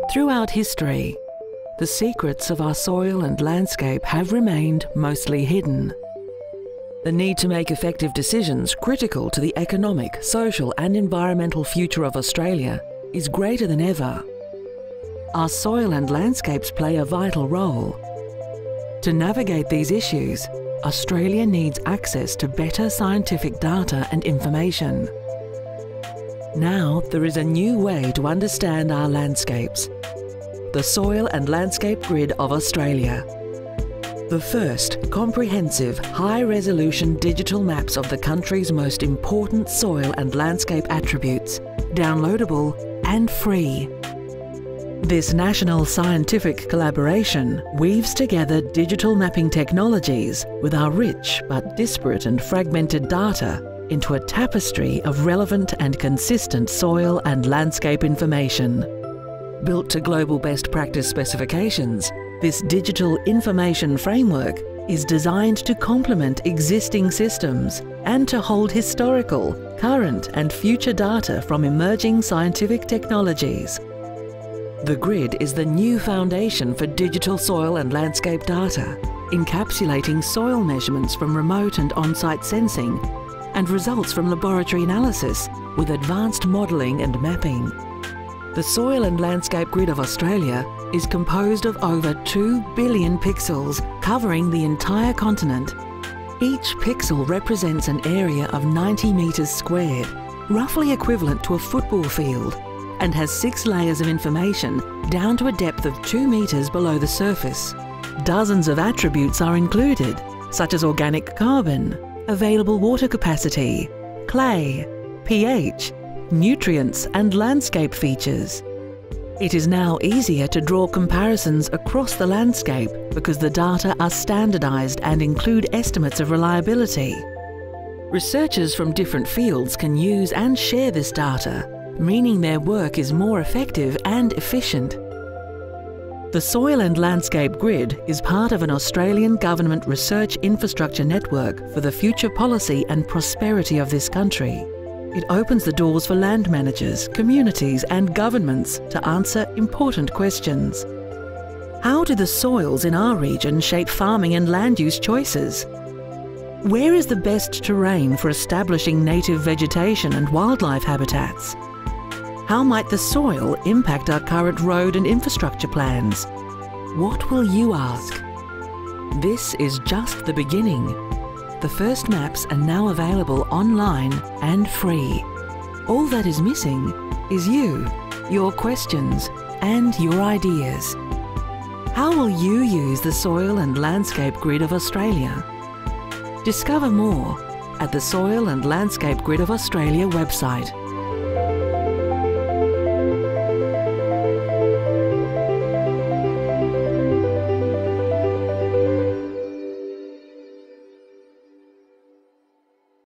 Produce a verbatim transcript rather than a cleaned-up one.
Throughout history, the secrets of our soil and landscape have remained mostly hidden. The need to make effective decisions critical to the economic, social and environmental future of Australia is greater than ever. Our soil and landscapes play a vital role. To navigate these issues, Australia needs access to better scientific data and information. Now there is a new way to understand our landscapes: the Soil and Landscape Grid of Australia. The first comprehensive, high-resolution digital maps of the country's most important soil and landscape attributes, downloadable and free. This national scientific collaboration weaves together digital mapping technologies with our rich but disparate and fragmented data into a tapestry of relevant and consistent soil and landscape information. Built to global best practice specifications, this digital information framework is designed to complement existing systems and to hold historical, current and future data from emerging scientific technologies. The grid is the new foundation for digital soil and landscape data, encapsulating soil measurements from remote and on-site sensing and results from laboratory analysis with advanced modelling and mapping. The Soil and Landscape Grid of Australia is composed of over two billion pixels covering the entire continent. Each pixel represents an area of ninety metres squared, roughly equivalent to a football field, and has six layers of information down to a depth of two metres below the surface. Dozens of attributes are included, such as organic carbon, available water capacity, clay, pH, nutrients and landscape features. It is now easier to draw comparisons across the landscape because the data are standardised and include estimates of reliability. Researchers from different fields can use and share this data, meaning their work is more effective and efficient. The Soil and Landscape Grid is part of an Australian government research infrastructure network for the future policy and prosperity of this country. It opens the doors for land managers, communities and governments to answer important questions. How do the soils in our region shape farming and land use choices? Where is the best terrain for establishing native vegetation and wildlife habitats? How might the soil impact our current road and infrastructure plans? What will you ask? This is just the beginning. The first maps are now available online and free. All that is missing is you, your questions and your ideas. How will you use the Soil and Landscape Grid of Australia? Discover more at the Soil and Landscape Grid of Australia website.